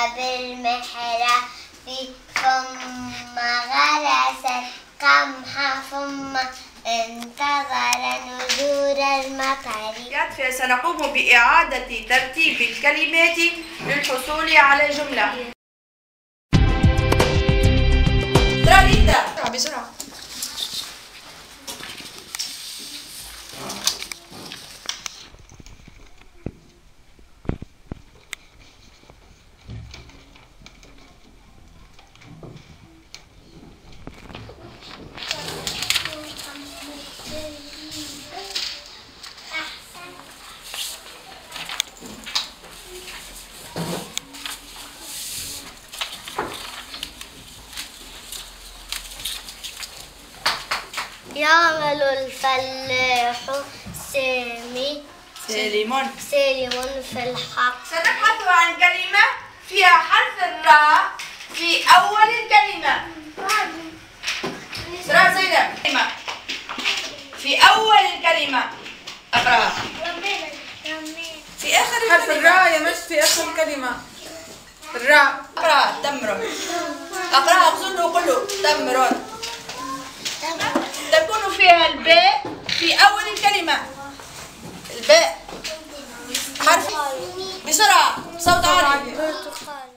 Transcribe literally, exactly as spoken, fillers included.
بالمحرة ثم غرس القمح ثم انتظر نزول المطر. سنقوم بإعادة ترتيب الكلمات للحصول على جملة. بسرعة بسرعة. يعمل الفلاح سامي سالم سالم في الحق. سنبحث عن كلمة فيها حرف الراء في أول الكلمة. سرعة زينب. كلمة في أول الكلمة أقرأها. في آخر حرف الراء يا مش في آخر الكلمة. الراء. أقرأها. تمر. أقرأها بصوته كله. تمر. تكون فيها الباء في أول الكلمة. الباء حرف. بسرعة صوت عالي.